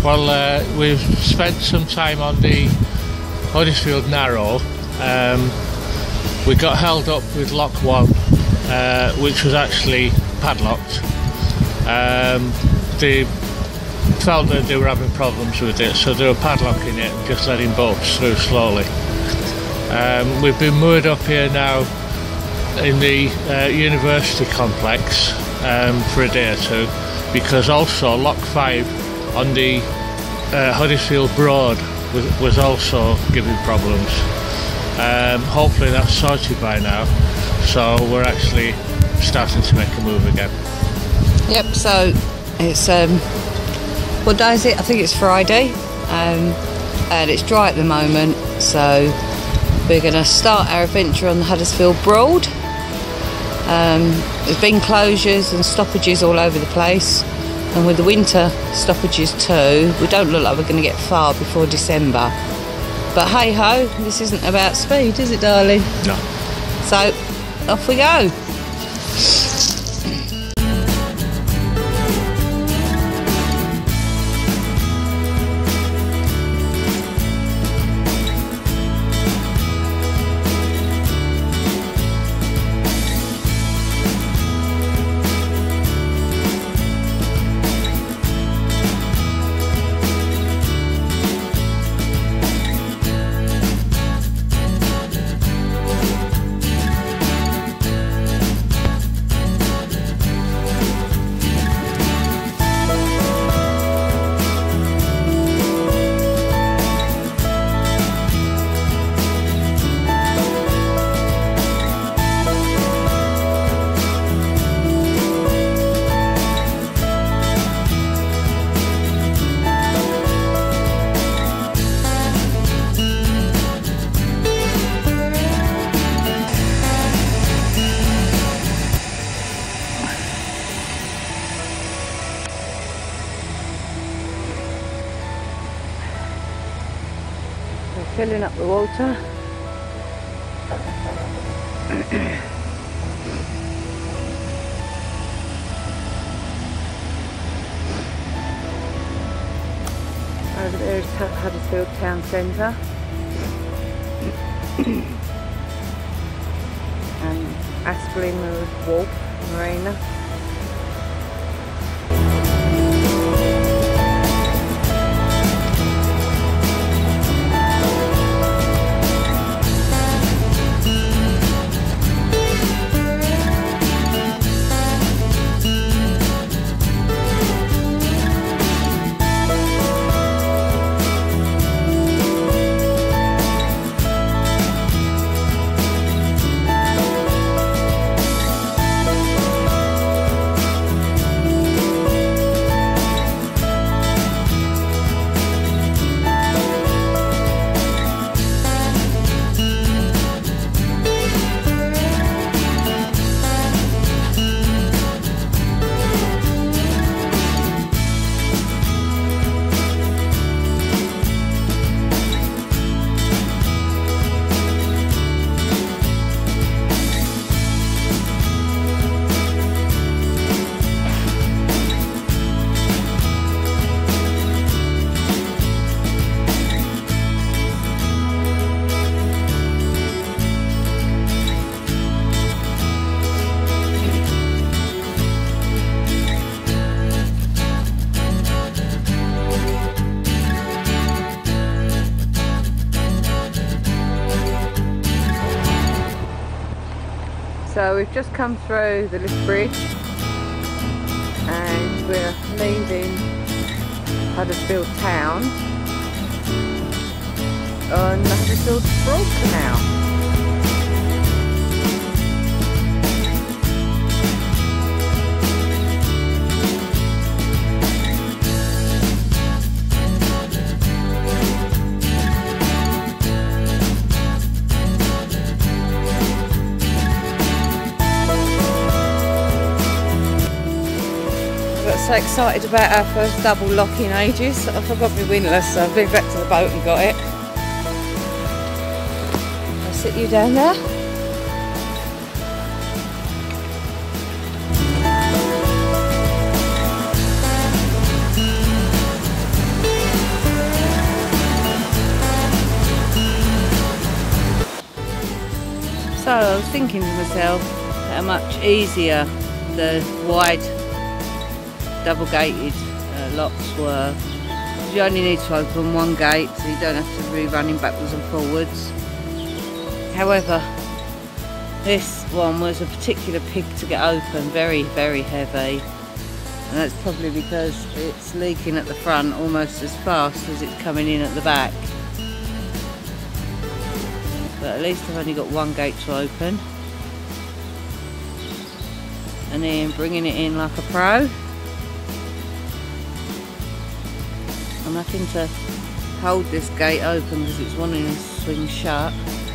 Well, we've spent some time on the Huddersfield Narrow. We got held up with lock 1, which was actually padlocked. They felt that they were having problems with it, so they were padlocking it and just letting boats through slowly. We've been moored up here now in the university complex for a day or two, because also lock 5 on the Huddersfield Broad was also giving problems. Hopefully that's sorted by now, so we're actually starting to make a move again. Yep, so it's what day is it? I think it's Friday, and it's dry at the moment, so we're going to start our adventure on the Huddersfield Broad. There's been closures and stoppages all over the place, and with the winter stoppages too, we don't look like we're going to get far before December. But hey ho, this isn't about speed, is it, darling? No. So off we go. Filling up the water. Over there is Huddersfield Town Centre. And Aspley Wharf Marina. So we've just come through the lift bridge and we're leaving Huddersfield Town on the Huddersfield Broad Canal. So excited about our first double lock in ages. I forgot my windlass, so I've been back to the boat and got it. I'll sit you down there. So I was thinking to myself how much easier the wide double gated locks were. You only need to open one gate, so you don't have to be running backwards and forwards. However, this one was a particular pig to get open, very, very heavy. And that's probably because it's leaking at the front almost as fast as it's coming in at the back. But at least I've only got one gate to open. And then bringing it in like a pro. I'm having to hold this gate open because it's wanting to swing shut.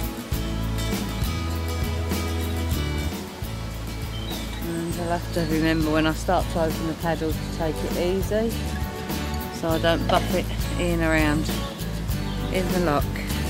And I'll have to remember when I start to open the paddles to take it easy, so I don't buff it in around in the lock.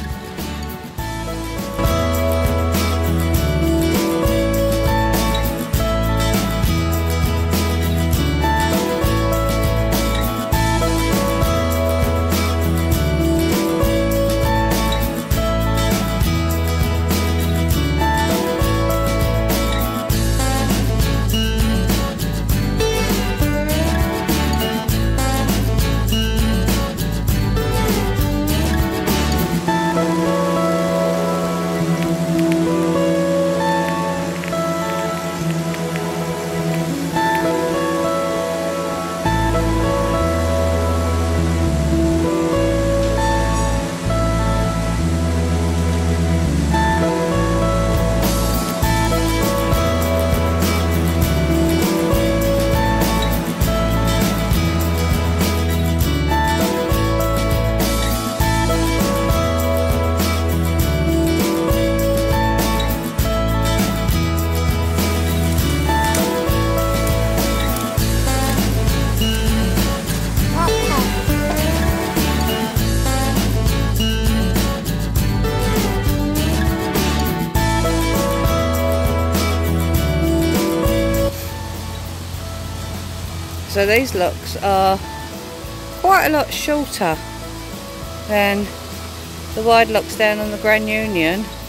So these locks are quite a lot shorter than the wide locks down on the Grand Union.